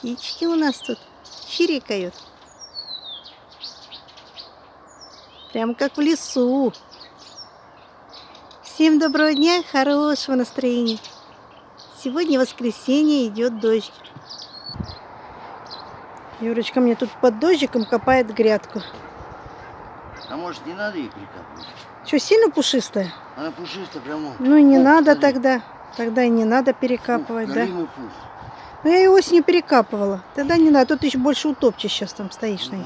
Птички у нас тут чирикают. Прям как в лесу. Всем доброго дня, хорошего настроения. Сегодня воскресенье, идет дождь. Юрочка мне тут под дождиком копает грядку. А может, не надо ее перекапывать? Что, сильно пушистая? Она пушистая прямо. Ну и не надо смотри. тогда. Тогда и не надо перекапывать, да? Голимый пух. Ну я ее осенью перекапывала. Тогда не надо. Тут еще больше утопчешь сейчас там стоишь на ней.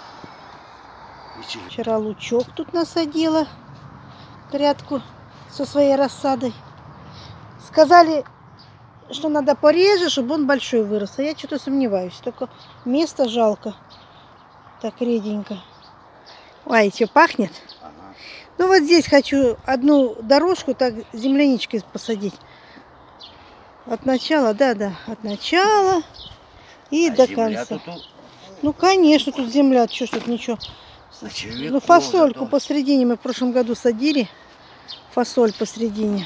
Вчера лучок тут насадила. Грядку со своей рассадой. Сказали, что надо пореже, чтобы он большой вырос. А я что-то сомневаюсь. Только места жалко. Так реденько. Ой, что, пахнет? Ага. Ну вот здесь хочу одну дорожку так земляничкой посадить. От начала, да, от начала и до конца. Тут... Ну, конечно, тут земля, что ж тут ничего. Ну, фасольку посредине мы в прошлом году садили. Фасоль посредине.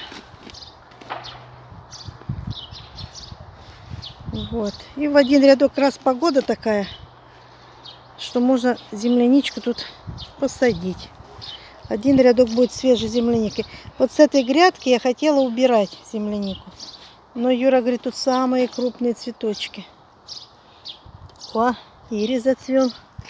Вот. И в один рядок раз погода такая, что можно земляничку тут посадить. Один рядок будет свежей земляники. Вот с этой грядки я хотела убирать землянику. Но Юра говорит, тут самые крупные цветочки. О, ирис зацвел.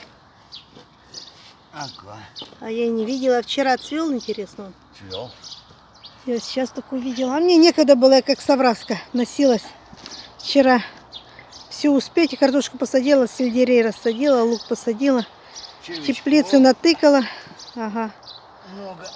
Ага. А я и не видела. Вчера цвел, интересно. Цвел. Я сейчас только увидела. А мне некогда было, я как совраска носилась. Вчера все успеть. Картошку посадила, сельдерей рассадила, лук посадила. В теплице натыкала. Ага. Много.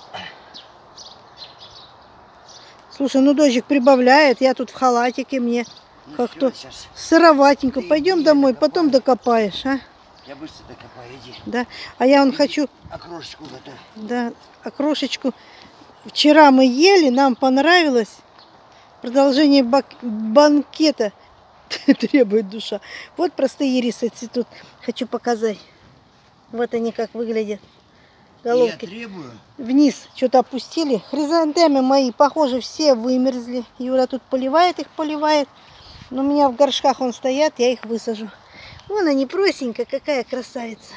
Слушай, ну дождик прибавляет. Я тут в халатике, мне Ну, как-то сейчас. сыроватенько. Ты Пойдем иди, домой, докопай. потом докопаешь, а? Я быстро докопаю, иди. Да. А я вон Иди. хочу... Окрошечку готовь. Да, окрошечку. Вчера мы ели, нам понравилось. Продолжение банкета требует душа. Вот простые ирисы цветут. Хочу показать. Вот они как выглядят. Головки. Я требую. Вниз что-то опустили. Хризантемы мои, похоже, все вымерзли. Юра тут поливает их, поливает. Но у меня в горшках он стоят, я их высажу. Вон они, простенькая, какая красавица.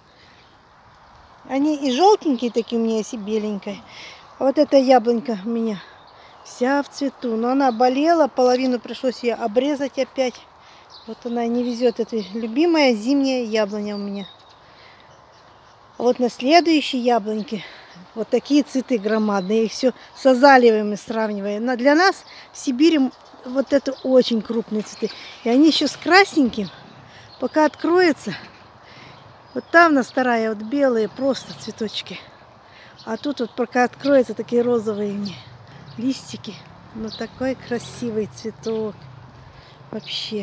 Они и желтенькие такие у меня, есть и беленькая. А вот эта яблонька у меня вся в цвету. Но она болела, половину пришлось ее обрезать опять. Вот она не везет. Это любимая зимняя яблоня у меня. А вот на следующей яблоньке вот такие цветы громадные. Их все с азалиевыми сравнивая. Но для нас в Сибири вот это очень крупные цветы. И они еще с красненьким. Пока откроется. Вот там на старая вот белые просто цветочки. А тут вот пока откроется такие розовые листики. Ну такой красивый цветок. Вообще.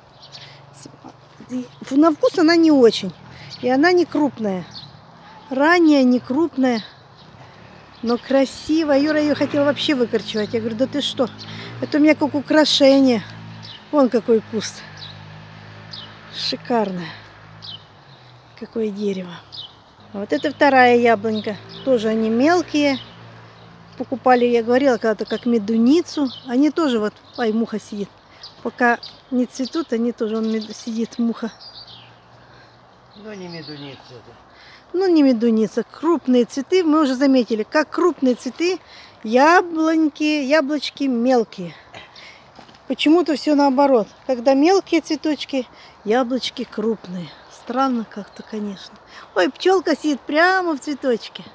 На вкус она не очень. И она не крупная. Ранняя, не крупная. Но красивая. Юра ее хотел вообще выкорчевать. Я говорю, да ты что? Это у меня как украшение. Вон какой куст. Шикарное. Какое дерево. Вот это вторая яблонька. Тоже они мелкие. Покупали, я говорила, когда-то как медуницу. Они тоже вот, ай, муха сидит. Пока не цветут, они тоже, он сидит, муха. Ну не медуница это. Ну не медуница. Крупные цветы, мы уже заметили, как крупные цветы, яблочки мелкие. Почему-то все наоборот. Когда мелкие цветочки, яблочки крупные. Странно как-то, конечно. Ой, пчелка сидит прямо в цветочке.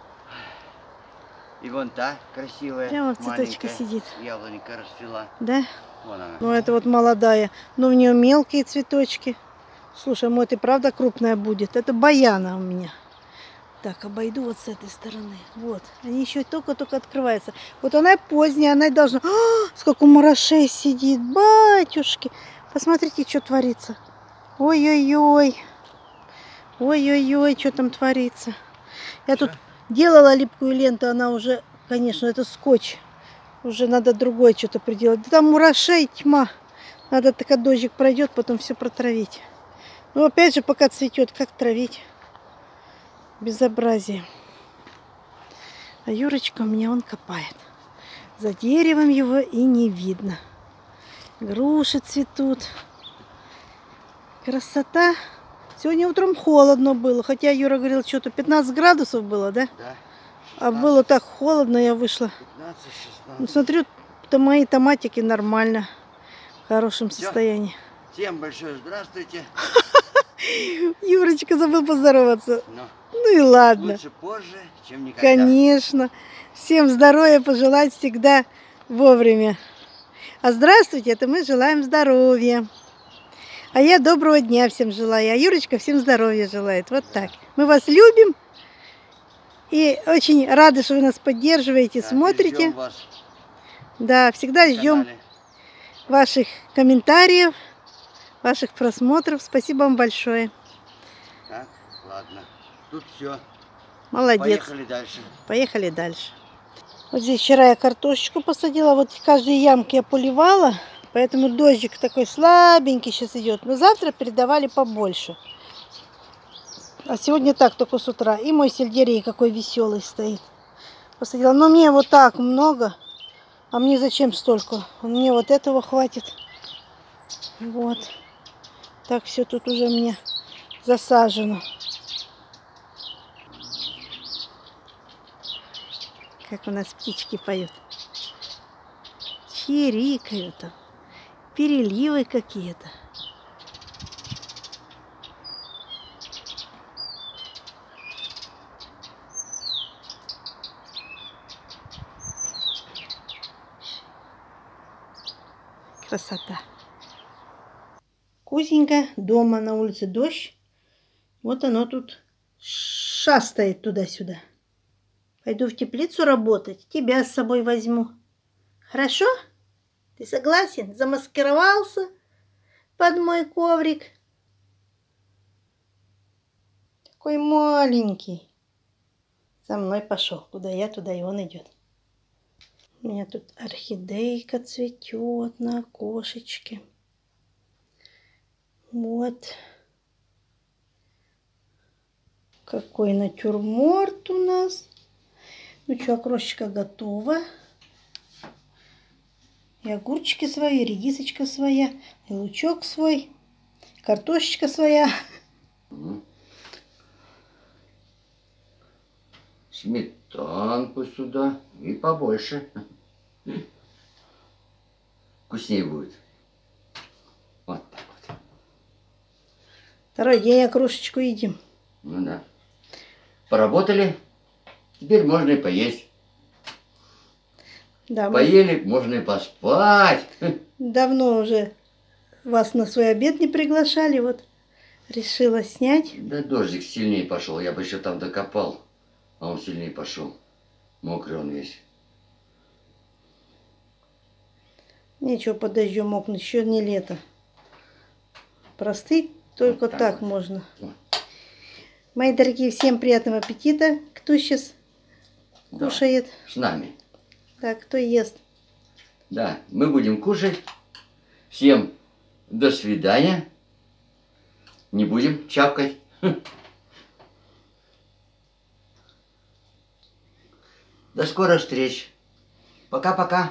И вон та красивая. Прямо в цветочке сидит. Яблонька расцвела. Да? Вон она. Ну это вот молодая. Но у нее мелкие цветочки. Слушай, мой ты правда крупная будет. Это баяна у меня. Так, обойду вот с этой стороны. Вот. Они еще только-только открываются. Вот она поздняя, она должна... А, сколько мурашей сидит. Батюшки. Посмотрите, что творится. Ой-ой-ой. Ой-ой-ой, что там творится. Я тут делала липкую ленту, она уже, конечно, это скотч. Уже надо другое что-то приделать. Да там мурашей тьма. Надо, только дождик пройдет, потом все протравить. Ну, опять же, пока цветет, как травить? Безобразие. А Юрочка у меня он копает. За деревом его и не видно. Груши цветут. Красота. Сегодня утром холодно было, хотя Юра говорил, что-то 15 градусов было, да? Да. А было так холодно, я вышла. 15-16. Ну, смотрю, мои томатики нормально, в хорошем Всё. состоянии. Всем большое здравствуйте. Юрочка забыл поздороваться. Но Ну и ладно. лучше позже, чем никогда. Конечно. Всем здоровья пожелать всегда вовремя. А здравствуйте, это мы желаем здоровья. А я доброго дня всем желаю. А Юрочка всем здоровья желает. Вот так. Мы вас любим. И очень рады, что вы нас поддерживаете, Да, смотрите. ждем вас Да, всегда на ждем канале. ваших комментариев, ваших просмотров. Спасибо вам большое. Так, ладно. Тут все. Молодец. Поехали дальше. Поехали дальше. Вот здесь вчера я картошечку посадила. Вот каждой ямке я поливала. Поэтому дождик такой слабенький сейчас идет. Но завтра передавали побольше. А сегодня так, только с утра. И мой сельдерей какой веселый стоит. Посадила. Но мне вот так много. А мне зачем столько? Мне вот этого хватит. Вот. Так все тут уже мне засажено. Как у нас птички поют. Чирикают там. Переливы какие-то. Красота. Кузенька дома, на улице дождь. Вот оно тут шастает туда-сюда. Пойду в теплицу работать, тебя с собой возьму. Хорошо? Ты согласен? Замаскировался под мой коврик. Такой маленький. За мной пошел. Куда я, туда и он идет. У меня тут орхидейка цветет на окошечке. Вот. Какой натюрморт у нас. Ну что, окрошечка готова. И огурчики свои, и редисочка своя, и лучок свой, картошечка своя. Сметанку сюда и побольше. Вкуснее будет. Вот так вот. Второй день окрошечку едим. Ну да. Поработали, теперь можно и поесть. Да, Поели, можно и поспать. давно уже вас на свой обед не приглашали, вот решила снять. Да дождик сильнее пошел, я бы еще там докопал, а он сильнее пошел. Мокрый он весь. Нечего под дождем мокнуть, еще не лето. Простыть только Вот так так вот. можно. Вот. Мои дорогие, всем приятного аппетита. Кто сейчас Да, кушает? с нами. Так, кто ест? Да, мы будем кушать. Всем до свидания. Не будем чавкать. До скорых встреч. Пока-пока.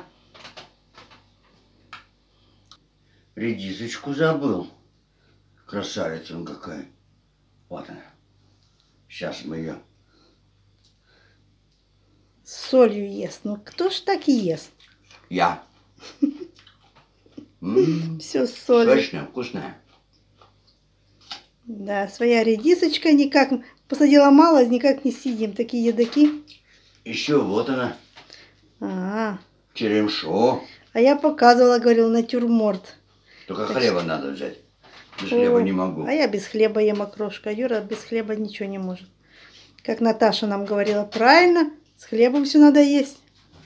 Редисочку забыл. Красавица он какая. Вот она. Сейчас мы ее. С солью ест. Ну кто ж так и ест? Я. Все с солью. Сочная, вкусная. Да, своя редисочка никак. Посадила мало, никак не съедим. Такие едоки. Еще вот она. А Черемшо. я показывала, говорил, натюрморт. Только Так хлеба надо взять. Без хлеба не могу. А я без хлеба ем окрошку. А Юра без хлеба ничего не может. Как Наташа нам говорила, правильно, с хлебом все надо есть.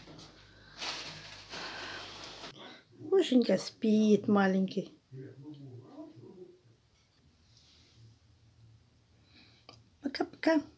Мышенька спит маленький. Пока-пока.